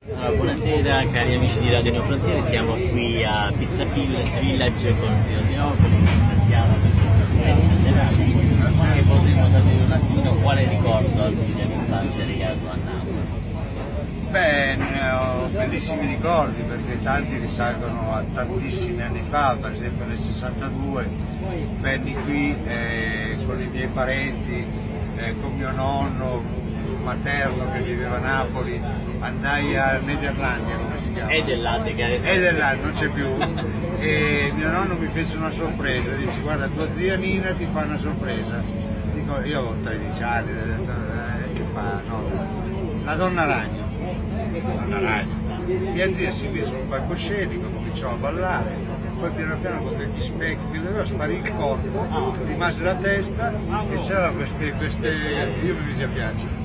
Buonasera cari amici di Radio Neofrontiere, siamo qui a Pizza Village con Neopoli. Ringraziamo e vorremmo sapere un attimo quale ricordo dell'infanzia legato a Napoli. Beh, ne ho bellissimi ricordi perché tanti risalgono a tantissimi anni fa, per esempio nel 62 venni qui con i miei parenti, con mio nonno materno che viveva a Napoli, andai a Nederlandia, come si chiama? Edelland, che adesso Edelland, non c'è più, e mio nonno mi fece una sorpresa, dice guarda tua zia Nina ti fa una sorpresa, dico io avevo 13 anni, che fa? No, la donna ragno. Mia zia si mise sul palcoscenico, cominciò a ballare, poi piano piano con degli specchi che doveva sparì il corpo, rimase la testa e c'erano queste, io mi misi a piangere.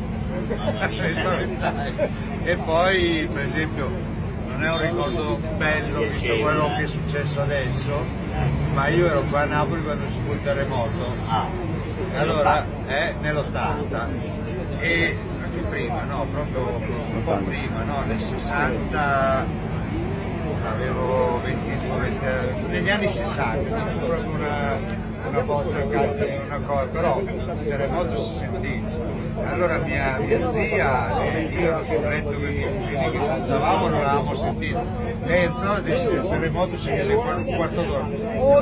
E poi per esempio non è un ricordo bello visto quello che è successo adesso, ma io ero qua a Napoli quando ci fu il terremoto, allora nell'80 e anche prima, no, proprio un po' prima, no, nel 60 avevo 20 negli anni 60, fu proprio una botta una cosa, però il terremoto si sentì. Allora mia zia e io ero sul letto con i miei cugini che saltavamo, non l'avevamo sentito. E entrò e disse il terremoto si chiese qua un quarto d'ora. Oh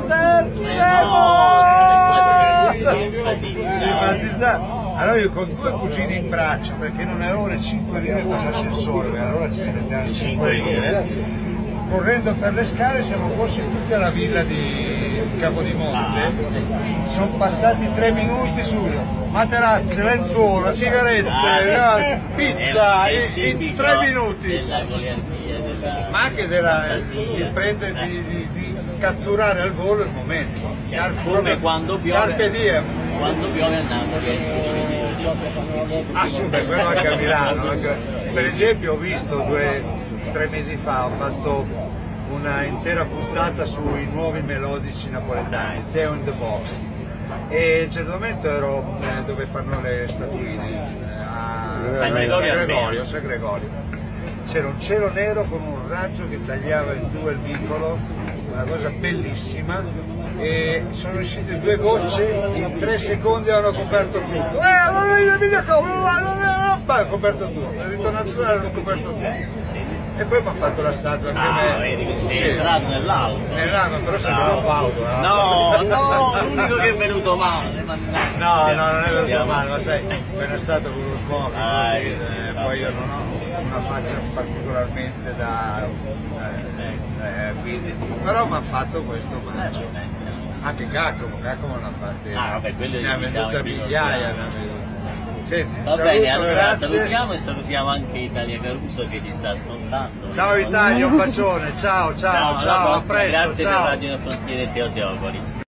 terremoto! Allora io con due cugini in braccio, perché non avevo le 5 lire per l'ascensore, allora ci si mettevano 5 lire, correndo per le scale siamo corsi tutti alla villa di Capodimonte, sono passati 3 minuti subito. Materazze, lenzuola, sigarette, pizza in 3 minuti. Ma anche il prendere di catturare al volo il momento. Come quando piove. Carpe diem. Quando piove a Napoli Super, quello anche a Milano. Per esempio ho visto 2 o 3 mesi fa, ho fatto una intera puntata sui nuovi melodici napoletani, Teo in the Box. E a un certo momento ero dove fanno le statuine a San Gregorio. C'era un cielo nero con un raggio che tagliava in 2 il vicolo, una cosa bellissima, e sono uscite 2 gocce, in 3 secondi hanno coperto tutto. Ha coperto tutto, è ritornato hanno coperto tutto. E poi mi ha fatto la statua anche me. Vedi, sei entrato nell'auto. Nell'auto, però sembrava auto. No, l'unico che è venuto male. No, non è venuto male, ma sai, appena stato con lo smoking, poi io non ho una faccia particolarmente da... quindi, però mi ha fatto questo mancio. Anche Giacomo l'ha fatto. Ne ha venduta migliaia. Senti, Va bene, allora salutiamo e salutiamo anche Italia Caruso che ci sta ascoltando. Ciao Italia, un bacione, ciao, a presto. Grazie ciao. per Radio Neofrontiere e Teoteo.